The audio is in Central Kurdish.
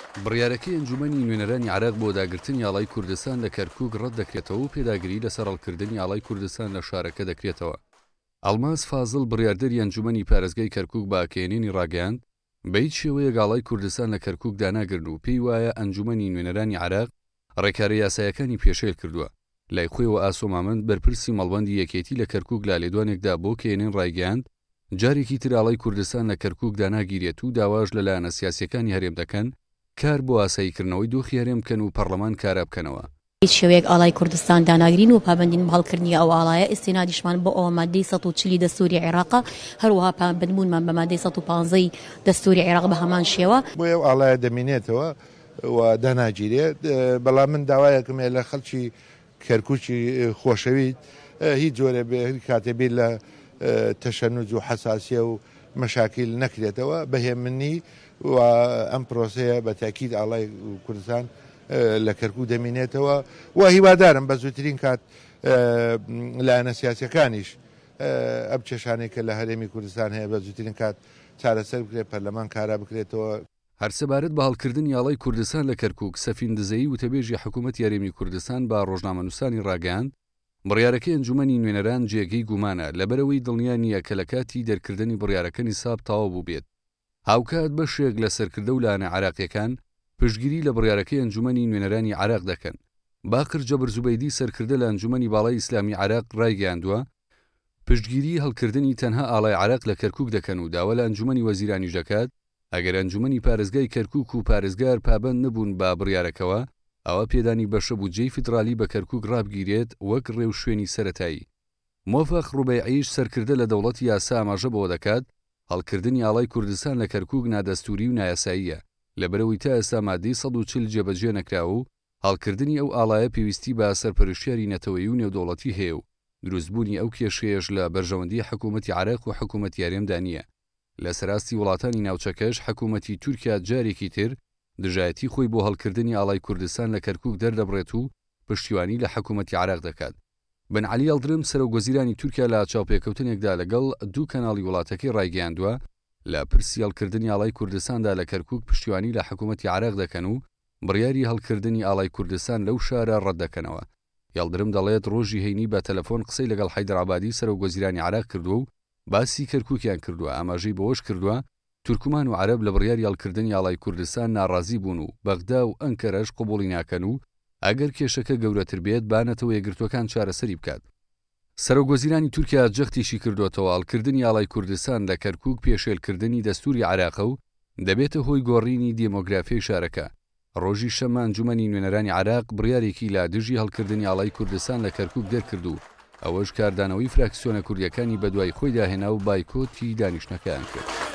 بڕیارەکەی ئەنجومەنی نوێنەرانی عێراق بۆ داگرتنی ئاڵای کوردستان لە کەرکووک ڕەت دەکرێتەوە و پێداگیری لەسەر هەڵکردنی ئاڵای کوردستان لە شارەکە دەکرێتەوە. ئەڵماس فازڵ بڕیاردەری ئەنجومەنی پارێزگای کەرکووک بە ئاکێنێنی ڕاگەیاند بە هیچ شێوەیەک ئاڵای کوردستان لە کەرکووک داناگرن و پێی وایە ئەنجومەنی نوێنەرانی عێراق ڕێکارە یاسایەکانی پێشێل کردووە. لای خۆیەوە ئاسۆ مامەند بەرپرسی مەڵبەندی یەکێتی لە کەرکووک لا لێدوانێکدا بۆ کێنێن ڕایگەیاند جارێکی تر ئاڵای کوردستان لە کەرکووک داناگیرێت و داواش لەلایەنە سیاسیەکانی هەرێم دەکەن کار بۆ ئاساییکردنەوەی دۆخی هەرێم بکەن و پەرلەمان کارا بکەنەوە. هیچ شێوەیەک ئاڵای کوردستان داناگرین و پابەندین بەهەڵکردنی ئەو ئاڵایە ئیسینادیشمان بۆ ئەوە مادەی 140 دەستوری عێراق هەروەها پابەندبوونمان بە مادەی 115 دەستوری عێراق بە هەمان شێوە بۆ ئەو ئاڵایە دەمینێتەوە و داناگیرێت. بەڵام من داوایەکم لە خەڵکی کەرکووکی خۆشەویست هیچ جۆرە هیچ کاتێ بیر لە تەشەنوج و حەساسیە و مەشاکیل نەکرێتەوە بەهێمنی و ئەم پرۆسەیە بە تاکید ئاڵای کوردستان لە کەرکووک دەمینێتەوە و هیوادارم بە زووترین کات لایەنە سیاسیەکانیش ئەم کێشانەی کە لە هەرێمی کوردستان هەیە بە زووترین کات چارەسەر بکرێت پەرلەمان کارا بکرێتەوە. هەرسەبارەت بە هەڵکردنی ئاڵای کوردستان لە کەرکووک سەفین دزەیی وتەبێژی حکوومەتی هەرێمی کوردستان بە ڕۆژنامەنووسانی ڕاگەیاند بڕیارەکەی ئەنجومەنی نوێنەران جێگەی گومانە لەبەرەوەی دڵنیا نییە کە لە کاتی دەرکردنی بڕیارەکە نیساب تەواو بوو بێت. هاوکات بەشێک لە سەرکردە و لایەنە عێراقیەکان پشتگیری لە بڕیارەکەی ئەنجومەنی نوێنەرانی عێراق دەکەن. باقر جەبر زوبەیدی سەرکردە لە ئەنجومەنی باڵای ئیسلامی عێراق ڕایگەیاندووە پشتگیری هەڵکردنی تەنها ئاڵای عێراق لە کەرکووک دەکەن و داوا لە ئەنجومەنی وەزیرانی دەکات ئەگەر ئەنجومەنی پارێزگای کەرکووک و پارێزگار پابەند نەبوون با بڕیارەکەوە ئەوە پێدانی بەشە بودجەی فیدرالی بە کەرکووک ڕابگیرێت وەک ڕێو شوێنی سەرەتایی. مۆفەق ڕوبەیعیش سەرکردە لە دەوڵەتی یاسا ئاماژە بەوە دەکات هەڵکردنی ئاڵای کوردستان لە کەرکووک نادەستوری و نایاساییە لەبەرەوەی تا ئێستا مادەی 140 جێبەجێ نەکراوە و هەڵکردنی ئەو ئاڵایە پێویستی بە سەرپەرشتیاری نەتەوەیی و نێودەوڵەتی هەیە و دروستبوونی ئەو کێشەیەش لە بەرژەوەندی حکوومەتی عێراق و حکوومەتی هەرێمدا نییە. لە سەراستی وڵاتانی ناوچەکەش حکوومەتی تورکیا جارێکی تر دژایەتی خۆی بۆ هەڵکردنی ئاڵای کوردستان لە کەرکووک دەردەبڕێت و پشتیوانی لە حکوومەتی عێراق دەکات. بن عەلی ئەڵدرم سەرۆکوەزیرانی تورکیا لە چاوپێکەوتنێکدا لەگەڵ دوو کەناڵی وڵاتەکەی ڕایگەیاندووە لە پرسی هەڵکردنی ئاڵای کوردستاندا لە کەرکووک پشتیوانی لە حکوومەتی عێراق دەکەن و بڕیاری هەڵکردنی ئاڵای کوردستان لەو شارە ڕەت دەکەنەوە. یەڵدرم دەڵێت ڕۆژی هەینی بە تەلەفۆن قسەی لەگەڵ حەیدەرابادی سەرۆکوەزیرانی عێراق کردووە و باسی کەرکووکیان کردووە ئاماژەی بەوەش کردووە تورکمان و عەرەب لە بڕیاری هەڵکردنی ئاڵای کوردستان ناڕازی بوون و بەغدا و ئەنکەرەش قبوڵی ناکەن و ئەگەر کێشەکە گەورەتر بێت بانەتەوە یەکگرتوەکان چارەسەری بکات. سەرۆکوەزیرانی تورکیا جەختیشی کردوتەوە هەڵکردنی ئاڵای کوردستان لە کەرکووک پێشێلکردنی دەستوری عێراق و دەبێتە هۆی گۆڕینی دێمۆگرافیای شارەکە. ڕۆژی شەمە ئەنجومەنی نوێنەرانی عێراق بڕیارێکی لا دژی هەڵکردنی ئاڵای کوردستان لە کەرکووک دەرکرد و ئەوەش کاردانەوەی فراکسیۆنە کوردیەکانی بەدوای خۆی داهێنا و بایکۆتی دانیشتنەکەیان کرد.